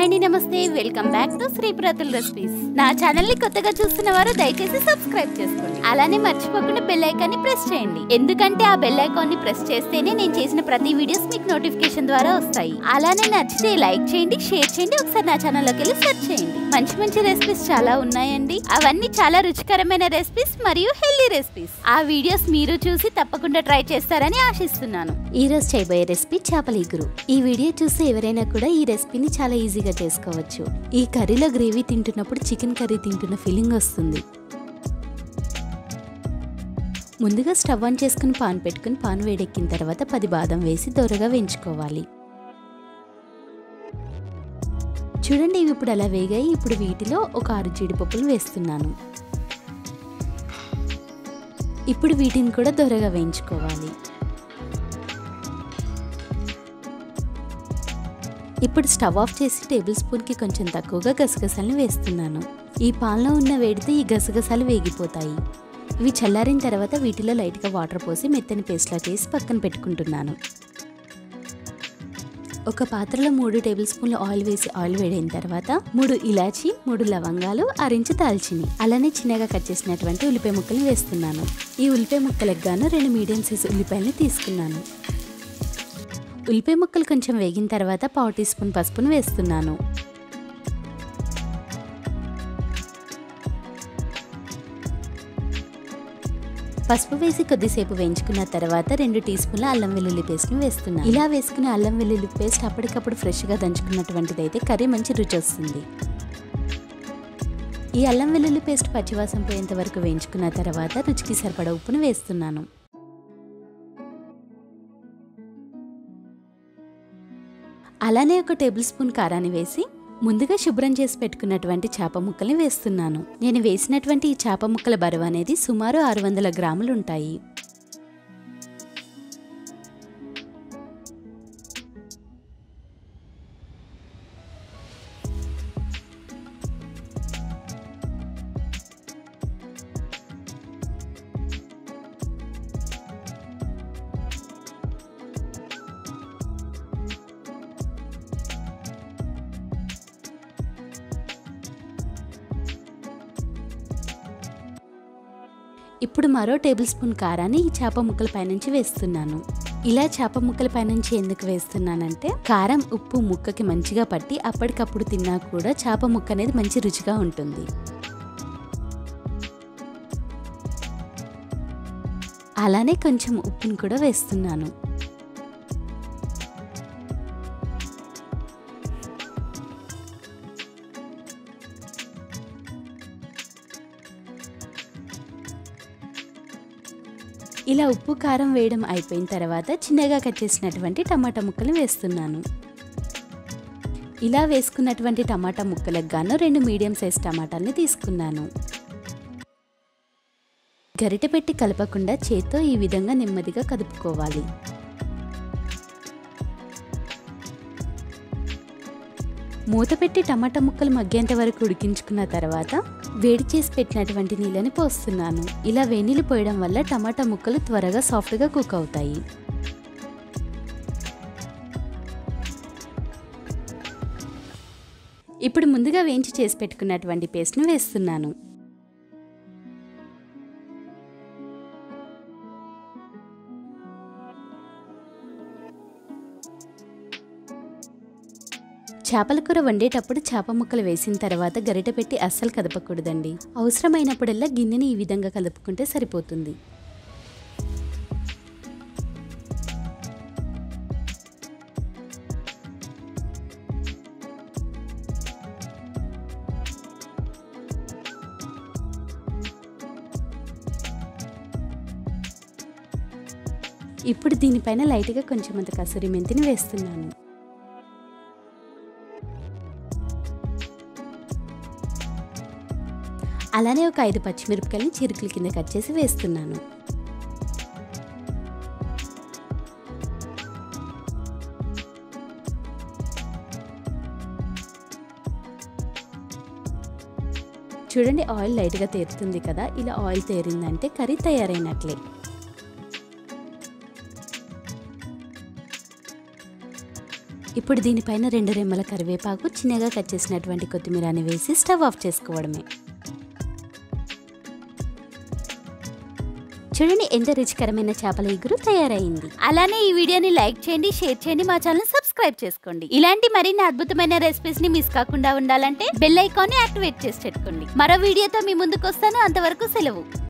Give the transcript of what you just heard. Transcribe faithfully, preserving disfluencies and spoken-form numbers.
అండి నమస్తే welcome back to Shri Pratul recipes. నా ఛానల్ ని కొత్తగా చూస్తున్న వారు దయచేసి సబ్స్క్రైబ్ చేసుకోండి. అలానే మర్చిపోకుండా బెల్ ఐకాన్ ని ప్రెస్ చేయండి. ఎందుకంటే ఆ బెల్ ఐకాన్ ని ప్రెస్ చేస్తేనే నేను చేసిన ప్రతి వీడియోస్ మీకు నోటిఫికేషన్ ద్వారా వస్తాయి. అలానే నచ్చితే లైక్ చేయండి, షేర్ చేయండి, ఒకసారి నా ఛానల్ లోకి వెళ్ళి సెర్చ్ చేయండి. మంచి మంచి రెసిపీస్ చాలా ఉన్నాయండి. అవన్నీ చాలా రుచికరమైన రెసిపీస్ మరియు హెల్దీ రెసిపీస్. ఆ వీడియోస్ మీరు చూసి తప్పకుండా ట్రై చేస్తారని ఆశిస్తున్నాను. ఈ రోజు చేయబోయే రెసిపీ చేపల ఇగురు. ఈ వీడియో చూస్తే ఎవరైనా కూడా ఈ రెసిపీని చాలా ఈజీగా చేసుకోవచ్చు. ఈ కర్రీలో గ్రేవీ తింటున్నప్పుడు చికెన్ కర్రీ తింటున్న ఫీలింగ్ వస్తుంది. ముందుగా స్టవ్ ఆన్ చేసుకుని పాన్ పెట్టుకుని పాన్ వేడెక్కిన తర్వాత పది బాదం వేసి దోరగా వేయించుకోవాలి. చూడండి, ఇవి ఇప్పుడు అలా వేగాయి. ఇప్పుడు వీటిలో ఒక ఆరు జీడిపప్పులు వేస్తున్నాను. ఇప్పుడు వీటిని కూడా దోరగా వేయించుకోవాలి. ఇప్పుడు స్టవ్ ఆఫ్ చేసి టేబుల్ స్పూన్కి కొంచెం తక్కువగా గసగసాలను వేస్తున్నాను. ఈ పాన్లో ఉన్న వేడితో ఈ గసగసాలు వేగిపోతాయి. ఇవి చల్లారిన తర్వాత వీటిలో లైట్గా వాటర్ పోసి మెత్తని పేస్ట్లా చేసి పక్కన పెట్టుకుంటున్నాను. ఒక పాత్రలో మూడు టేబుల్ స్పూన్ల ఆయిల్ వేసి ఆయిల్ వేడైన తర్వాత మూడు ఇలాచి, మూడు లవంగాలు, ఆరించు దాల్చిని, అలానే చిన్నగా కట్ చేసినటువంటి ఉల్లిపాయ ముక్కలు వేస్తున్నాను. ఈ ఉల్లిపాయ ముక్కలకు గాను రెండు మీడియం సైజు ఉల్లిపాయలని తీసుకున్నాను. ఉల్లిపాయ ముక్కలు కొంచెం వేగిన తర్వాత పావు టీ స్పూన్ పసుపును వేస్తున్నాను. పసుపు వేసి కొద్దిసేపు వేయించుకున్న తర్వాత రెండు టీ స్పూన్ల అల్లం వెల్లుల్లి పేస్ట్ను వేస్తున్నాను. ఇలా వేసుకునే అల్లం వెల్లుల్లి పేస్ట్ అప్పటికప్పుడు ఫ్రెష్గా దంచుకున్నటువంటిది అయితే కర్రీ మంచి రుచి వస్తుంది. ఈ అల్లం వెల్లుల్లి పేస్ట్ పచ్చివాసన పోయేంత వరకు వేయించుకున్న తర్వాత రుచికి సరిపడా ఉప్పును వేస్తున్నాను. అలానే ఒక టేబుల్ స్పూన్ కారాన్ని వేసి ముందుగా శుభ్రం చేసి పెట్టుకున్నటువంటి చేప ముక్కల్ని వేస్తున్నాను. నేను వేసినటువంటి ఈ చేప ముక్కల బరువు అనేది సుమారు ఆరు వందల గ్రాములు ఉంటాయి. ఇప్పుడు మరో టేబుల్ స్పూన్ కారాన్ని ఈ చేప ముక్కల పైనుంచి వేస్తున్నాను. ఇలా చేప ముక్కల పైనుంచి ఎందుకు వేస్తున్నానంటే కారం, ఉప్పు ముక్కకి మంచిగా పట్టి అప్పటికప్పుడు తిన్నా కూడా చేప ముక్క అనేది మంచి రుచిగా ఉంటుంది. అలానే కొంచెం ఉప్పును కూడా వేస్తున్నాను. ఇలా ఉప్పు కారం వేయడం అయిపోయిన తర్వాత చిన్నగా కట్ చేసినటువంటి టమాటా ముక్కలు వేస్తున్నాను. ఇలా వేసుకున్నటువంటి టమాటా ముక్కలకు గాను రెండు మీడియం సైజ్ టమాటాలని తీసుకున్నాను. గరిటె పెట్టి కలపకుండా చేత్తో ఈ విధంగా నెమ్మదిగా కదుపుకోవాలి. మూత పెట్టి టమాటా ముక్కలు మగ్గేంత వరకు ఉడికించుకున్న తర్వాత వేడి చేసి పెట్టినటువంటి నీళ్ళని పోస్తున్నాను. ఇలా వేనీళ్ళు పోయడం వల్ల టమాటా ముక్కలు త్వరగా సాఫ్ట్గా కుక్ అవుతాయి. ఇప్పుడు ముందుగా వేయించి చేసి పెట్టుకున్నటువంటి పేస్ట్ను వేస్తున్నాను. చేపల కూర వండేటప్పుడు చేప ముక్కలు వేసిన తర్వాత గరిటె పెట్టి అస్సలు కదపకూడదండి. అవసరమైనప్పుడల్లా గిన్నెని ఈ విధంగా కలుపుకుంటే సరిపోతుంది. ఇప్పుడు దీనిపైన లైట్గా కొంచెం అంత కసూరి మెంతిని వేస్తున్నాను. అలానే ఒక ఐదు పచ్చిమిరపకాయలని చిరుకుల కింద కట్ చేసి వేస్తున్నాను. చూడండి, ఆయిల్ లైట్గా తేరుతుంది కదా. ఇలా ఆయిల్ తేరిందంటే కర్రీ తయారైనట్లే. ఇప్పుడు దీనిపైన రెండు రెమ్మల కరివేపాకు, చిన్నగా కట్ చేసినటువంటి కొత్తిమీరని వేసి స్టవ్ ఆఫ్ చేసుకోవడమే. చూడండి ఎంత రుచికరమైన చేపల ఇగురు తయారైంది. అలానే ఈ వీడియోని లైక్ చేయండి, షేర్ చేయండి, మా ఛానల్ సబ్స్క్రైబ్ చేసుకోండి. ఇలాంటి మరిన్ని అద్భుతమైన రెసిపీస్ ని మిస్ కాకుండా ఉండాలంటే బెల్ ఐకాన్ ని యాక్టివేట్ చేసి పెట్టుకోండి. మరో వీడియోతో మీ ముందుకు వస్తాను. అంతవరకు సెలవు.